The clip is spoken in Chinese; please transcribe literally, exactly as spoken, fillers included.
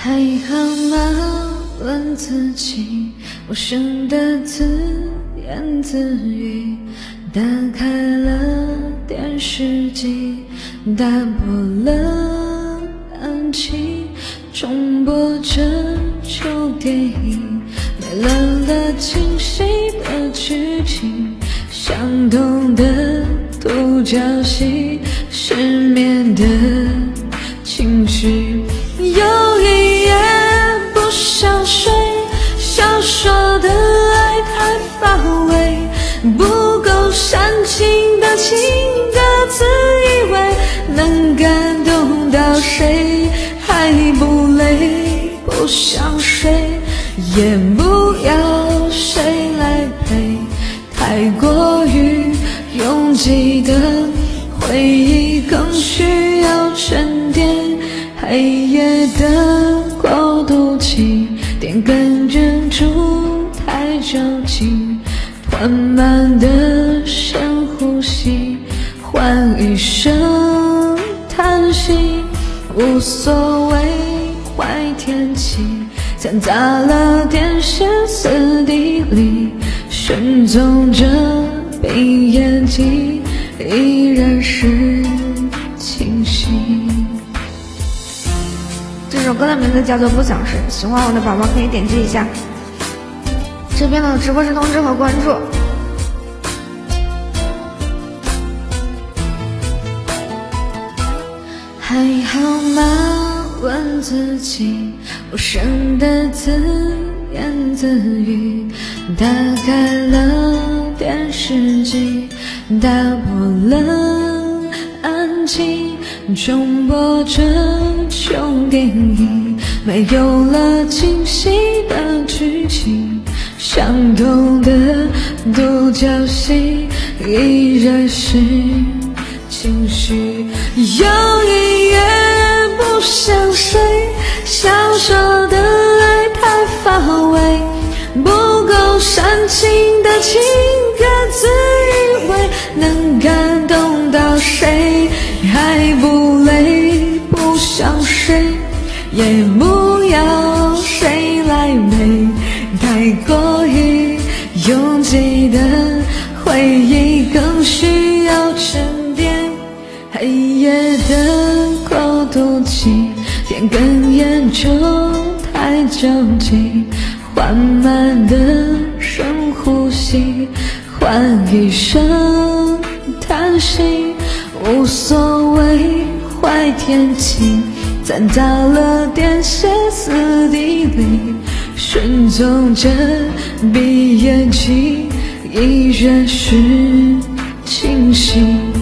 还好吗？问自己，无声的自言自语，打开了电视机，打破了安静，重播着旧电影，没了了清晰的剧情，相同的独角戏，失眠的情绪。有一夜不想睡，小说的爱太乏味，不够煽情的情歌，自以为能感动到谁，还不累，不想睡，也不要谁来陪，太过于拥挤的回忆更需要沉淀，黑夜的过渡期，点根珍珠太着急，缓慢的深呼吸，换一声叹息，无所谓坏天气，掺杂了点歇斯底里，顺从着闭眼睛，依然是清晰。 这首歌的名字叫做《不想睡》，喜欢我的宝宝可以点击一下这边的直播室通知和关注。 还好吗？问自己，无声的自言自语，打开了电视机，打破了安静，重播着旧电影，没有了清晰的剧情，相同的独角戏，依然是情绪。有一夜不想睡，小说的爱太乏味，不够煽情的情歌，自以为能感动到谁，还不累，不想睡，也不要谁来陪，太过于拥挤的回忆更需要沉淀，黑夜的过渡期，点根烟抽太着急，缓慢的深呼吸，换一声叹息，无所谓坏天气，掺杂了点歇斯底里，顺从着闭眼睛，依然是清醒。